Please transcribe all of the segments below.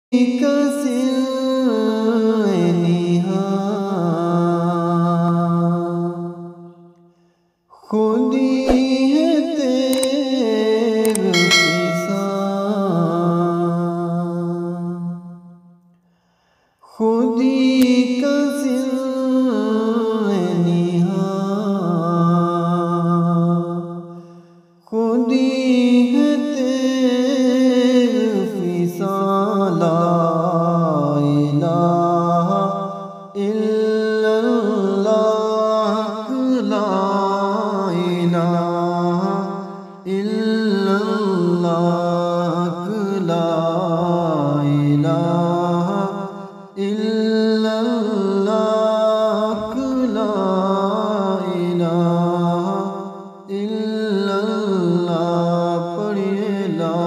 خودی ہے تیغ فسان، خودی کا نہاں، خودی ہے تیغ فسان، لا الہ الا اللہ، لا الہ الا اللہ، لا الہ الا اللہ، لا الہ الا اللہ، پڑھیے لا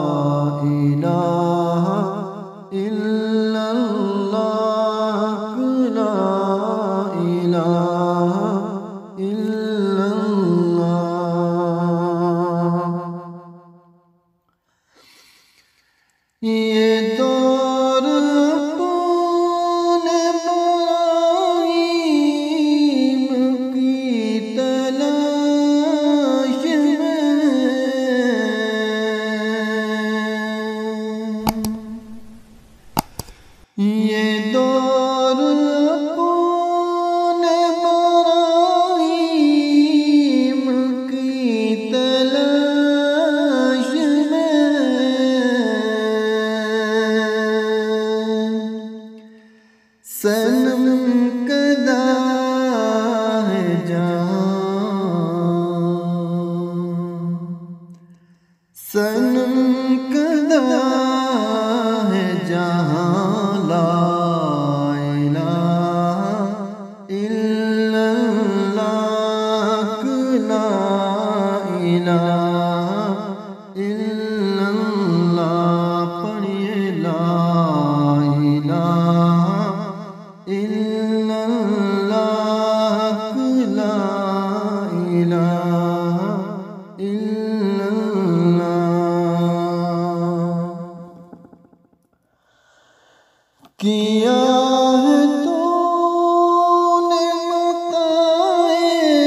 الہ الا اللہ، لا الہ الا اللہ۔ یہ دور اپنے ابراہیم کی تلاش میں، یہ دور اپنے ابراہیم کی تلاش میں، صنم کدہ ہے جہاں، صنم کدہ ہے جہاں، لا الہ الا اللہ، لا الہ الا اللہ، پڑھیے لا الہ الا اللہ، لا الہ الا اللہ۔ کیا ہے تو نے متاع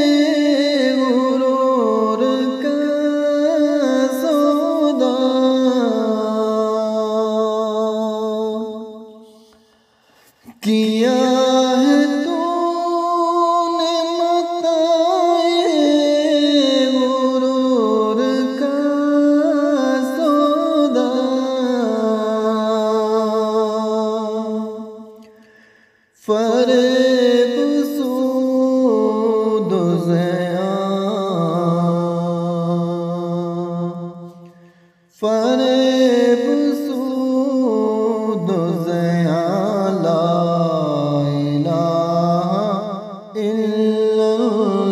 غرور کا سودا، کیا ہے تو نے متاع غرور کا سودا، فریب سود و زیاں، فریب سود و زیاں، لا الہ الا اللہ۔